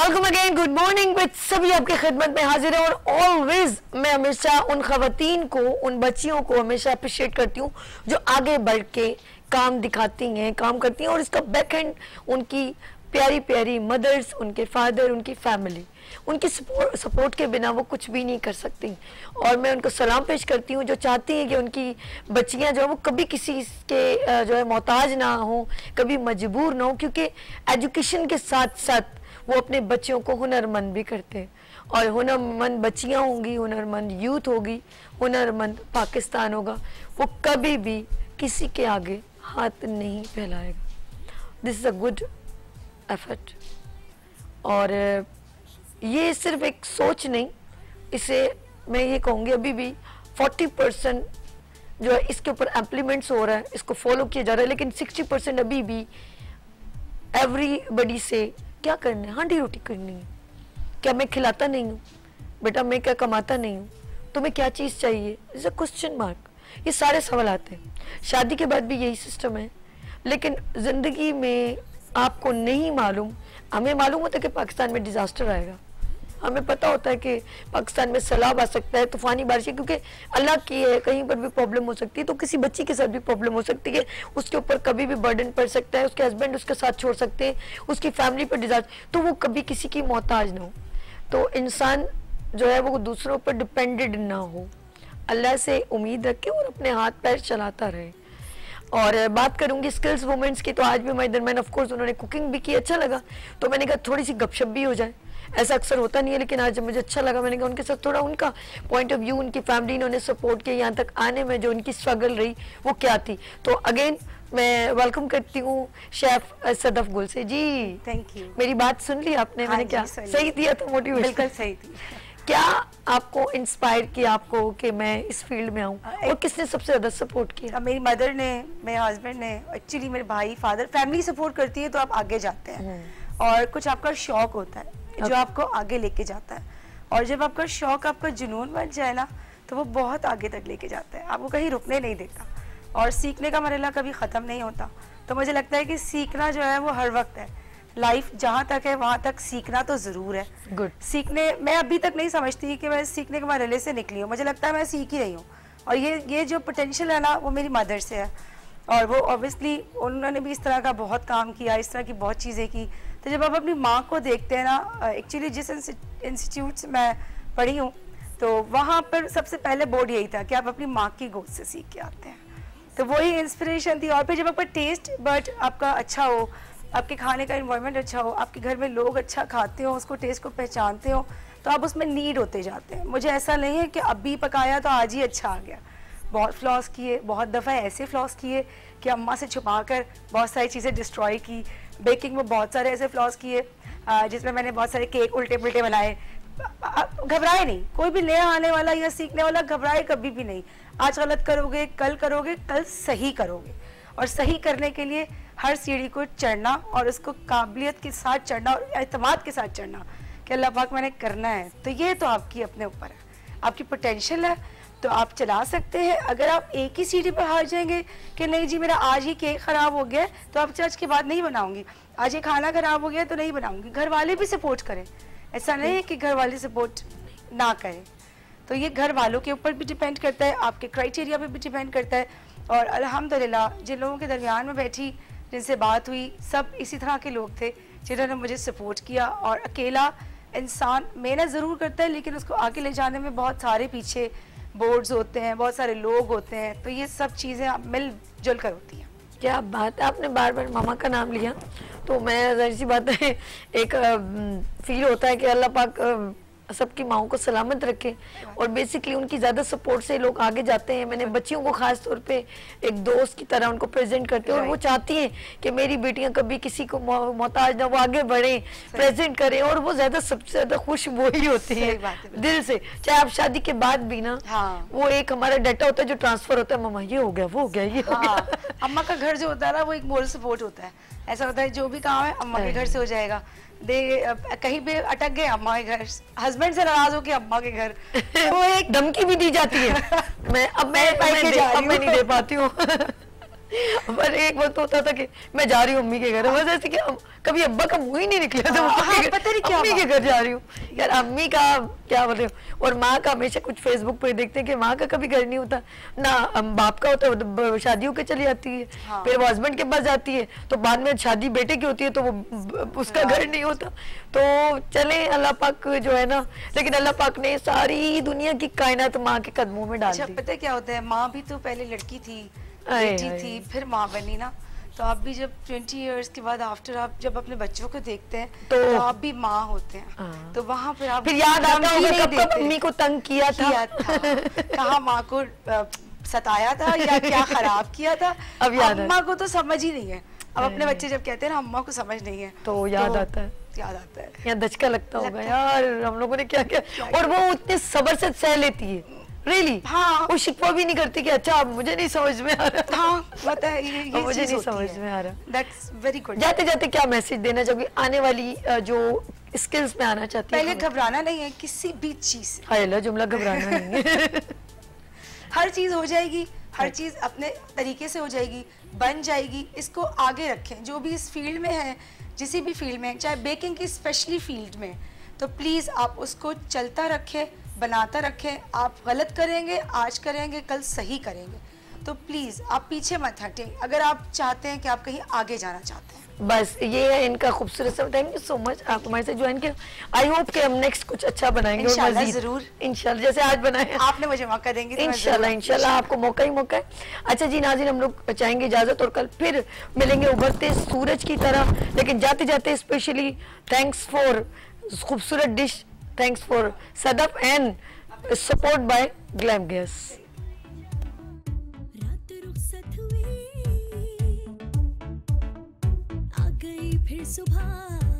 Welcome again, good morning with सभी आपके खिदमत में हाजिर है। और ऑलवेज मैं हमेशा उन खवातीन को, उन बच्चियों को हमेशा अप्रिशिएट करती हूँ जो आगे बढ़ के काम दिखाती हैं, काम करती हैं। और इसका बैक एंड उनकी प्यारी प्यारी मदर्स, उनके फादर, उनकी फैमिली, उनकी सपोर्ट के बिना वो कुछ भी नहीं कर सकती। और मैं उनको सलाम पेश करती हूँ जो चाहती हैं कि उनकी बच्चियाँ जो है वो कभी किसी के जो है मोहताज ना हो, कभी मजबूर ना हो, क्योंकि एजुकेशन के साथ साथ वो अपने बच्चों को हुनरमंद भी करते हैं। और हुनरमंद बच्चियाँ होंगी, हुनरमंद यूथ होगी, हुनरमंद पाकिस्तान होगा, वो कभी भी किसी के आगे हाथ नहीं फैलाएगा। This is a good effort. और ये सिर्फ एक सोच नहीं, इसे मैं ये कहूँगी अभी भी 40% जो है इसके ऊपर इम्प्लीमेंट्स हो रहा है, इसको फॉलो किया जा रहा है, लेकिन 60% अभी भी एवरीबडी से क्या करना है, हांडी रोटी करनी है। क्या मैं खिलाता नहीं हूँ बेटा, मैं क्या कमाता नहीं हूँ, तुम्हें क्या चीज़ चाहिए, इज अ क्वेश्चन मार्क। ये सारे सवाल आते हैं। शादी के बाद भी यही सिस्टम है। लेकिन ज़िंदगी में आपको नहीं मालूम, हमें मालूम होता है कि पाकिस्तान में डिज़ास्टर आएगा, हमें पता होता है कि पाकिस्तान में सैलाब आ सकता है, तूफानी बारिशें, क्योंकि अल्लाह की है, कहीं पर भी प्रॉब्लम हो सकती है। तो किसी बच्ची के साथ भी प्रॉब्लम हो सकती है, उसके ऊपर कभी भी बर्डन पड़ सकता है, उसके हस्बैंड उसके साथ छोड़ सकते हैं, उसकी फैमिली पर डिजास्टर, तो वो कभी किसी की मोहताज ना हो। तो इंसान जो है वो दूसरों पर डिपेंडेड ना हो, अल्लाह से उम्मीद रखे और अपने हाथ पैर चलाता रहे। और बात करूंगी स्किल्स वुमेन्स की, तो आज भी हमारे दरमियान ऑफ कोर्स उन्होंने कुकिंग भी की, अच्छा लगा, तो मैंने कहा थोड़ी सी गपशप भी हो जाए। ऐसा अक्सर होता नहीं है, लेकिन आज मुझे अच्छा लगा, मैंने कहा उनके साथ थोड़ा उनका पॉइंट ऑफ व्यू, उनकी फैमिली ने उन्हें सपोर्ट किया यहाँ तक आने में, जो उनकी स्ट्रगल रही वो क्या थी। तो अगेन मैं वेलकम करती हूँ शेफ सदफ गुल से जी। Thank you. मेरी बात सुन ली आपने? मैंने क्या सही दिया था मोटिवेशन? बिल्कुल सही थी। क्या आपको इंस्पायर किया आपको कि मैं इस फील्ड में आऊँ, और किसने सबसे ज्यादा सपोर्ट किया? मेरी मदर ने, मेरे हस्बैंड ने, एक्चुअली मेरे भाई, फादर, फैमिली सपोर्ट करती है तो आप आगे जाते हैं। और कुछ आपका शौक होता है जो आपको आगे लेके जाता है, और जब आपका शौक आपका जुनून बन जाए ना, तो वो बहुत आगे तक लेके जाता है, आपको कहीं रुकने नहीं देता। और सीखने का मरहला कभी ख़त्म नहीं होता। तो मुझे लगता है कि सीखना जो है वो हर वक्त है। लाइफ जहाँ तक है वहाँ तक सीखना तो ज़रूर है। गुड। सीखने, मैं अभी तक नहीं समझती कि मैं सीखने के मरहले से निकली हूँ, मुझे लगता है मैं सीख ही रही हूँ। और ये जो पोटेंशियल है ना, वो मेरी मदर से है। और वो ऑब्वियसली उन्होंने भी इस तरह का बहुत काम किया, इस तरह की बहुत चीज़ें की। तो जब आप अपनी माँ को देखते हैं ना, एक्चुअली जिस इंस्टीट्यूट से मैं पढ़ी हूँ, तो वहाँ पर सबसे पहले बोर्ड यही था कि आप अपनी माँ की गोद से सीख के आते हैं। तो वही इंस्पिरेशन थी। और फिर जब आपका टेस्ट बट आपका अच्छा हो, आपके खाने का इन्वायरमेंट अच्छा हो, आपके घर में लोग अच्छा खाते हो, उसको टेस्ट को पहचानते हो, तो आप उसमें नीड होते जाते हैं। मुझे ऐसा नहीं है कि अभी पकाया तो आज ही अच्छा आ गया। बहुत फ्लॉस किए, बहुत दफ़ा ऐसे फ्लॉस किए कि अम्मा से छुपा कर बहुत सारी चीज़ें डिस्ट्रॉय की। बेकिंग में बहुत सारे ऐसे फ्लॉस किए जिसमें मैंने बहुत सारे केक उल्टे पुल्टे बनाए। घबराए नहीं, कोई भी नया आने वाला या सीखने वाला घबराए कभी भी नहीं। आज गलत करोगे, कल सही करोगे। और सही करने के लिए हर सीढ़ी को चढ़ना, और उसको काबिलियत के साथ चढ़ना और एतमाद के साथ चढ़ना कि अल्लाह पाक मैंने करना है। तो ये तो आपकी अपने ऊपर है, आपकी पोटेंशियल है तो आप चला सकते हैं। अगर आप एक ही सीढ़ी पर हार जाएंगे कि नहीं जी मेरा आज ही केक ख़राब हो गया तो आप आज के बाद नहीं बनाऊंगी, आज ये खाना ख़राब हो गया तो नहीं बनाऊंगी। घर वाले भी सपोर्ट करें, ऐसा नहीं है कि घर वाले सपोर्ट ना करें। तो ये घर वालों के ऊपर भी डिपेंड करता है, आपके क्राइटेरिया पे भी डिपेंड करता है। और अल्हम्दुलिल्लाह जिन लोगों के दरमियान में बैठी, जिनसे बात हुई, सब इसी तरह के लोग थे जिन्होंने मुझे सपोर्ट किया। और अकेला इंसान मेहनत ज़रूर करता है, लेकिन उसको आगे ले जाने में बहुत सारे पीछे बोर्ड्स होते हैं, बहुत सारे लोग होते हैं। तो ये सब चीज़ें मिलजुल कर होती हैं। क्या बात है, आपने बार बार मामा का नाम लिया, तो मैं जाहिर सी बात है एक फील होता है कि अल्लाह पाक सबकी माओं को सलामत रखे। और बेसिकली उनकी ज़्यादा सपोर्ट से लोग आगे जाते हैं। मैंने बच्चियों को ख़ास तौर पे एक दोस्त की तरह उनको प्रेजेंट करते हैं, और वो चाहती हैं कि मेरी बेटियां कभी किसी को मोहताज ना, वो आगे बढ़ें, प्रेजेंट करें। और वो ज़्यादा सबसे ज़्यादा खुश वो ही होती है दिल से, चाहे आप शादी के बाद भी ना। हाँ। वो एक हमारा डाटा होता है जो ट्रांसफर होता है, मामा ये हो गया, वो हो गया, ये हो गया। अम्मा का घर जो होता है ना, वो एक मोरल सपोर्ट होता है। ऐसा होता है जो भी काम है अम्मा के घर से हो जाएगा। कहीं पे अटक गए अम्मा के घर, हस्बैंड से नाराज हो के अम्मा के घर, वो एक धमकी भी दी जाती है। मैं नहीं दे पाती हूँ। पर एक वक्त होता था कि मैं जा रही हूँ अम्मी के घर, बस ऐसे कि कभी अब्बा का मुंह ही नहीं निकला था, पता नहीं क्या अम्मी के घर जा रही हूँ यार। अम्मी का क्या बोले, और माँ का हमेशा कुछ फेसबुक पे देखते हैं कि माँ का कभी घर नहीं होता ना, बाप का होता है, शादी होकर चली जाती है, फिर वो हस्बैंड के पास जाती है, तो बाद में शादी बेटे की होती है तो वो उसका घर नहीं होता। तो चले अल्लाह पाक जो है ना, लेकिन अल्लाह पाक ने सारी दुनिया की कायनात माँ के कदमों में डाल दी। पता है क्या होता है, माँ भी तो पहले लड़की थी, बेटी थी, फिर माँ बनी ना। तो आप भी जब 20 इयर्स के बाद आफ्टर आप जब अपने बच्चों को देखते हैं तो आप भी माँ होते हैं, तो वहाँ पर आप फिर याद आता होगा कब कब मम्मी को तंग किया था, कहाँ माँ को सताया था या क्या खराब किया था। अब अम्मा को तो समझ ही नहीं है। अब अपने बच्चे जब कहते हैं ना अम्मा को समझ नहीं है तो याद आता है, याद आता है, यहाँ दचका लगता होगा यार हम लोगों ने क्या किया। और वो इतने सब्र से सह लेती है, रियली। हाँ, वो शिकवा भी नहीं करती कि अच्छा मुझे नहीं समझ में आ रहा। हाँ, पता है ये मुझे नहीं समझ में आ रहा। That's very good. जाते जाते क्या मैसेज देना चाहोगे आने वाली जो स्किल्स में आना चाहती है? पहले घबराना नहीं है किसी भी चीज से। हाय जुमला घबराना नहीं है। हर चीज हो जाएगी, हर चीज अपने तरीके से हो जाएगी, बन जाएगी। इसको आगे रखें, जो भी इस फील्ड में है, जिस भी फील्ड में, चाहे बेकिंग की स्पेशली फील्ड में, तो प्लीज आप उसको चलता रखें, बनाता रखें। आप गलत करेंगे, आज करेंगे, कल सही करेंगे, तो प्लीज आप पीछे मत हटें अगर आप चाहते हैं कि आप कहीं आगे जाना चाहते हैं। बस ये है इनका खूबसूरत सब। थैंक यू सो मच आप हमारे साथ ज्वाइन किया। आई होप कि हम नेक्स्ट कुछ अच्छा बनाएंगे, इंशाल्लाह जरूर, इंशाल्लाह जैसे आज बनाए आपने मुझे मौका देंगे तो इंशाल्लाह, इंशाल्लाह आपको मौका ही मौका है। अच्छा जी नाज़रीन, हम लोग चाहेंगे इजाजत और कल फिर मिलेंगे उभरते सूरज की तरह। लेकिन जाते जाते स्पेशली थैंक्स फॉर खूबसूरत dish, thanks for Sadaf and support by glam gas. फिर सुबह